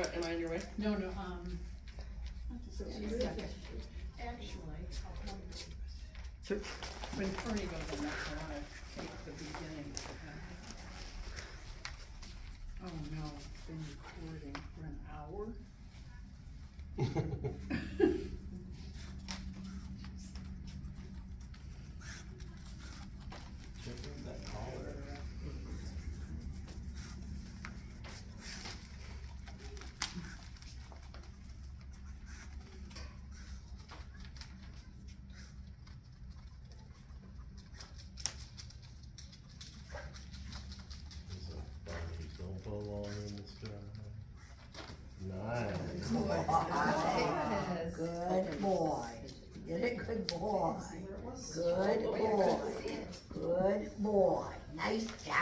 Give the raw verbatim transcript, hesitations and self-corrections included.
you, am I in your way? No, no, um, just a second. Actually, Sure. when Fernie goes in next, I wanna take the beginning. Oh no, it's been recording for an hour? Nice. Good boy. You did it, good boy. Good boy. Good boy. Nice job.